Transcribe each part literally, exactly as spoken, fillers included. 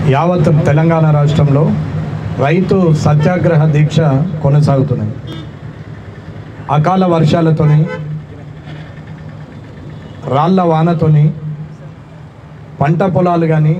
యావత్ తెలంగాణ రాష్ట్రంలో రైతు సత్యాగ్రహ దీక్ష కొనసాగుతున్నది. అకాల వర్షాలతోని, రాళ్ల వానతోని పంట పొలాలు కానీ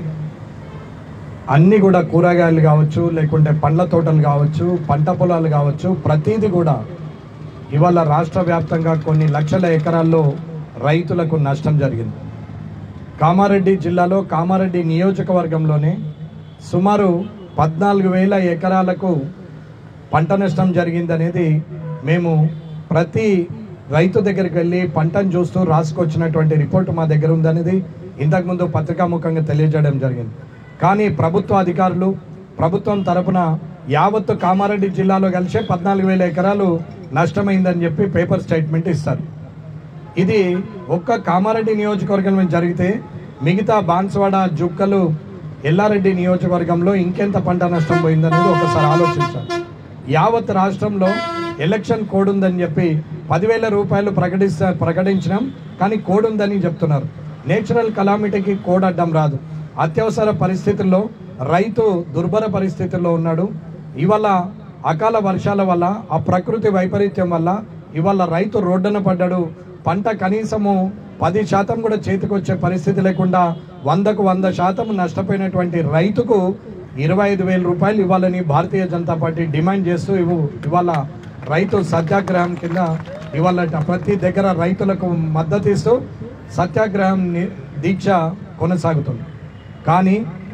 అన్నీ కూడా కూరగాయలు కావచ్చు, లేకుంటే పండ్ల తోటలు కావచ్చు, పంట పొలాలు కావచ్చు, ప్రతిదీ కూడా ఇవాళ రాష్ట్ర వ్యాప్తంగా కొన్ని లక్షల ఎకరాల్లో రైతులకు నష్టం జరిగింది. కామారెడ్డి జిల్లాలో కామారెడ్డి నియోజకవర్గంలోనే సుమారు పద్నాలుగు వేల ఎకరాలకు పంట నష్టం జరిగిందనేది మేము ప్రతి రైతు దగ్గరికి వెళ్ళి పంటను చూస్తూ రాసుకొచ్చినటువంటి రిపోర్టు మా దగ్గర ఉందనేది ఇంతకుముందు పత్రికాముఖంగా తెలియజేయడం జరిగింది. కానీ ప్రభుత్వ అధికారులు ప్రభుత్వం తరపున యావత్తు కామారెడ్డి జిల్లాలో కలిసే పద్నాలుగు వేల ఎకరాలు నష్టమైందని చెప్పి పేపర్ స్టేట్మెంట్ ఇస్తారు. ఇది ఒక్క కామారెడ్డి నియోజకవర్గంలో జరిగితే మిగతా బాన్స్వాడ, జుక్కలు, ఎల్లారెడ్డి నియోజకవర్గంలో ఇంకెంత పంట నష్టం పోయిందనేది ఒకసారి ఆలోచించాలి. యావత్ రాష్ట్రంలో ఎలక్షన్ కోడ్ ఉందని చెప్పి పదివేల రూపాయలు ప్రకటిస్తా ప్రకటించినాం కానీ కోడ్ ఉందని చెప్తున్నారు. నేచురల్ కలామిటీకి కోడ్ అడ్డం రాదు. అత్యవసర పరిస్థితుల్లో రైతు దుర్భర పరిస్థితుల్లో ఉన్నాడు. ఇవాళ అకాల వర్షాల వల్ల, ఆ ప్రకృతి వైపరీత్యం వల్ల ఇవాళ రైతు రోడ్డున పడ్డాడు. పంట కనీసము పది శాతం కూడా చేతికొచ్చే పరిస్థితి లేకుండా వందకు వంద శాతం నష్టపోయినటువంటి రైతుకు ఇరవై ఐదు వేల రూపాయలు ఇవ్వాలని భారతీయ జనతా పార్టీ డిమాండ్ చేస్తూ ఇవ్వు ఇవాళ రైతు సత్యాగ్రహం కింద ఇవాళ ప్రతి దగ్గర రైతులకు మద్దతు ఇస్తూ సత్యాగ్రహం దీక్ష కొనసాగుతుంది. కానీ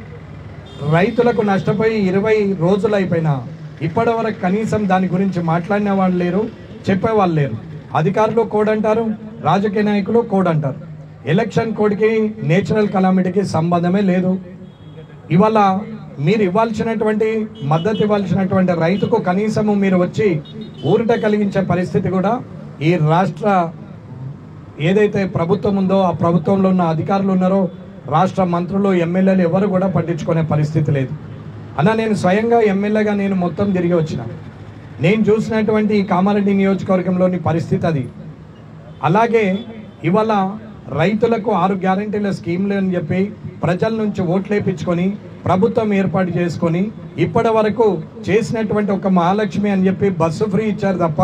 రైతులకు నష్టపోయి ఇరవై రోజులు అయిపోయినా ఇప్పటి వరకు కనీసం దాని గురించి మాట్లాడిన వాళ్ళు లేరు, చెప్పేవాళ్ళు లేరు. అధికారులు కోడ్ అంటారు, రాజకీయ నాయకులు కోడ్ అంటారు. ఎలక్షన్ కోడ్కి నేచురల్ కలామిటీకి సంబంధమే లేదు. ఇవాళ మీరు ఇవ్వాల్సినటువంటి మద్దతు ఇవ్వాల్సినటువంటి రైతుకు కనీసము మీరు వచ్చి ఊరట కలిగించే పరిస్థితి కూడా ఈ రాష్ట్ర ఏదైతే ప్రభుత్వం ఉందో ఆ ప్రభుత్వంలో ఉన్న అధికారులు ఉన్నారో, రాష్ట్ర మంత్రులు, ఎమ్మెల్యేలు ఎవరు కూడా పట్టించుకునే పరిస్థితి లేదు. అన్న, నేను స్వయంగా ఎమ్మెల్యేగా నేను మొత్తం తిరిగి వచ్చిన, నేను చూసినటువంటి ఈ కామారెడ్డి నియోజకవర్గంలోని పరిస్థితి అది. అలాగే ఇవాళ రైతులకు ఆరు గ్యారంటీల స్కీమ్లు అని చెప్పి ప్రజల నుంచి ఓట్లేపించుకొని ప్రభుత్వం ఏర్పాటు చేసుకొని ఇప్పటి వరకు చేసినటువంటి ఒక మహాలక్ష్మి అని చెప్పి బస్సు ఫ్రీ ఇచ్చారు తప్ప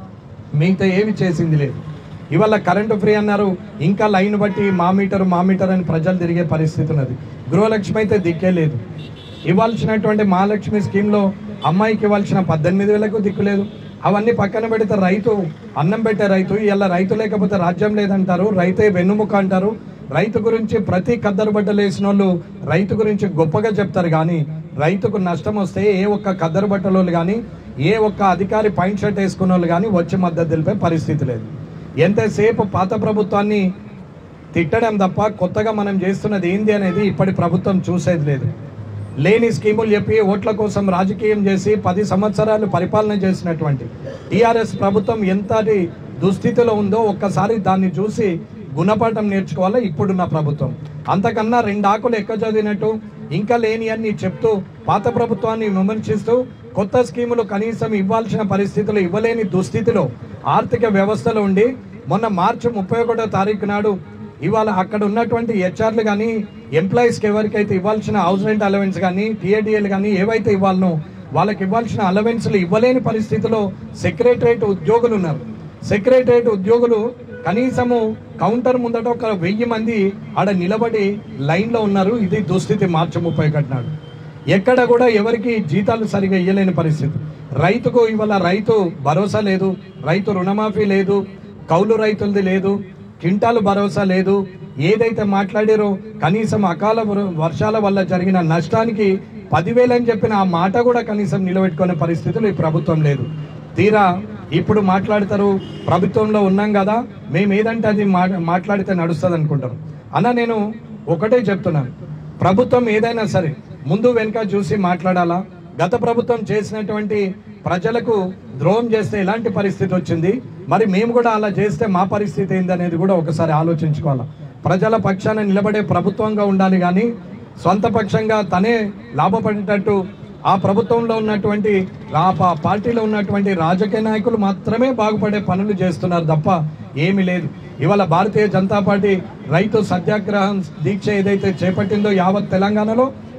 మిగతా ఏమి చేసింది లేదు. ఇవాళ కరెంటు ఫ్రీ అన్నారు, ఇంకా లైన్ బట్టి మా మీటర్ మా మీటర్ అని ప్రజలు తిరిగే పరిస్థితి ఉన్నది. గృహలక్ష్మి అయితే దిక్కే లేదు. ఇవ్వాల్సినటువంటి మహాలక్ష్మి స్కీమ్లో అమ్మాయికి ఇవ్వాల్సిన పద్దెనిమిది వేలకు దిక్కు లేదు. అవన్నీ పక్కన పెడితే రైతు అన్నం పెట్టే రైతు ఇలా రైతు లేకపోతే రాజ్యం లేదంటారు, రైతే వెన్నుముక అంటారు. రైతు గురించి ప్రతి కద్దరు బట్టలు వేసిన వాళ్ళు రైతు గురించి గొప్పగా చెప్తారు. కానీ రైతుకు నష్టం వస్తే ఏ ఒక్క కద్దరు బట్టలు కానీ ఏ ఒక్క అధికారి పాయింట్ షర్ట్ వేసుకున్న వాళ్ళు కానీ వచ్చి మద్దతు తెలిపే పరిస్థితి లేదు. ఎంతసేపు పాత ప్రభుత్వాన్ని తిట్టడం తప్ప కొత్తగా మనం చేస్తున్నది ఏంది అనేది ఇప్పటి ప్రభుత్వం చూసేది లేదు. లేని స్కీములు చెప్పి ఓట్ల కోసం రాజకీయం చేసి పది సంవత్సరాలు పరిపాలన చేసినటువంటి టీఆర్ఎస్ ప్రభుత్వం ఎంతటి దుస్థితిలో ఉందో ఒక్కసారి దాన్ని చూసి గుణపాఠం నేర్చుకోవాలా ఇప్పుడున్న ప్రభుత్వం. అంతకన్నా రెండు ఆకులు ఎక్కువ చదివినట్టు ఇంకా లేని అన్ని చెప్తూ పాత ప్రభుత్వాన్ని విమర్శిస్తూ కొత్త స్కీములు కనీసం ఇవ్వాల్సిన పరిస్థితులు ఇవ్వలేని దుస్థితిలో ఆర్థిక వ్యవస్థలో ఉండి మొన్న మార్చి ముప్పై ఒకటో తారీఖు నాడు ఇవాళ అక్కడ ఉన్నటువంటి హెచ్ఆర్లు కానీ ఎంప్లాయీస్కి ఎవరికైతే ఇవ్వాల్సిన హౌస్ రెంట్ అలవెన్స్ కానీ టీఏడిఎల్ కానీ ఏవైతే ఇవ్వాలనో వాళ్ళకి ఇవ్వాల్సిన అలవెన్స్లు ఇవ్వలేని పరిస్థితిలో సెక్రటరేట్ ఉద్యోగులు ఉన్నారు. సెక్రటరేట్ ఉద్యోగులు కనీసము కౌంటర్ ముందట ఒక వెయ్యి మంది ఆడ నిలబడి లైన్లో ఉన్నారు. ఇది దుస్థితి మార్చి ముప్పై ఒకటి నాడు. ఎక్కడ కూడా ఎవరికి జీతాలు సరిగా ఇవ్వలేని పరిస్థితి. రైతుకు ఇవాళ రైతు భరోసా లేదు, రైతు రుణమాఫీ లేదు, కౌలు రైతులది లేదు, క్వింటాలు భరోసా లేదు. ఏదైతే మాట్లాడారో కనీసం అకాల వర్షాల వల్ల జరిగిన నష్టానికి పదివేలు అని చెప్పిన ఆ మాట కూడా కనీసం నిలబెట్టుకునే పరిస్థితులు ఈ ప్రభుత్వం లేదు. తీరా ఇప్పుడు మాట్లాడతారు ప్రభుత్వంలో ఉన్నాం కదా మేము ఏదంటే అది మాట్లాడితే నడుస్తుంది అనుకుంటారు. అన్న, నేను ఒకటే చెప్తున్నాను, ప్రభుత్వం ఏదైనా సరే ముందు వెనుక చూసి మాట్లాడాలా. గత ప్రభుత్వం చేసినటువంటి ప్రజలకు ద్రోహం చేస్తే ఎలాంటి పరిస్థితి వచ్చింది, మరి మేము కూడా అలా చేస్తే మా పరిస్థితి ఏందనేది కూడా ఒకసారి ఆలోచించుకోవాలి. ప్రజల పక్షాన నిలబడే ప్రభుత్వంగా ఉండాలి కానీ సొంత పక్షంగా తనే లాభపడేటట్టు ఆ ప్రభుత్వంలో ఉన్నటువంటి ఆ పార్టీలో ఉన్నటువంటి రాజకీయ నాయకులు మాత్రమే బాగుపడే పనులు చేస్తున్నారు తప్ప ఏమీ లేదు. ఇవాళ భారతీయ జనతా పార్టీ రైతు సత్యాగ్రహం దీక్ష ఏదైతే చేపట్టిందో యావత్ తెలంగాణలో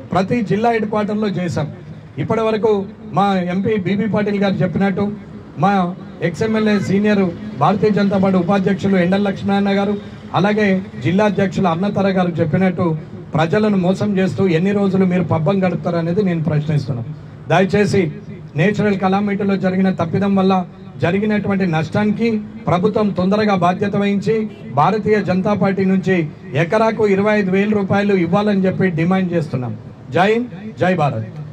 ప్రతి జిల్లా హెడ్ క్వార్టర్లో చేశాం. ఇప్పటి వరకు మా ఎంపీ బీబీ పాటిల్ గారు చెప్పినట్టు, మా ex MLA senior Bharatiya Janata party ఉపాధ్యక్షులు ఎండల లక్ష్మీనారాయణ గారు, అలాగే జిల్లా అధ్యక్షులు అన్నతర గారు చెప్పినట్టు ప్రజలను మోసం చేస్తూ ఎన్ని రోజులు మీరు పబ్బం గడుపుతారు అనేది నేను ప్రశ్నిస్తున్నాను. దయచేసి నేచురల్ కలామిటీలో జరిగిన తప్పిదం వల్ల జరిగినటువంటి నష్టానికి ప్రభుత్వం తొందరగా బాధ్యత వహించి భారతీయ జనతా పార్టీ నుంచి ఎకరాకు ఇరవై ఐదు వేల రూపాయలు ఇవ్వాలని చెప్పి డిమాండ్ చేస్తున్నాం. జై హింద్, జై భారత్.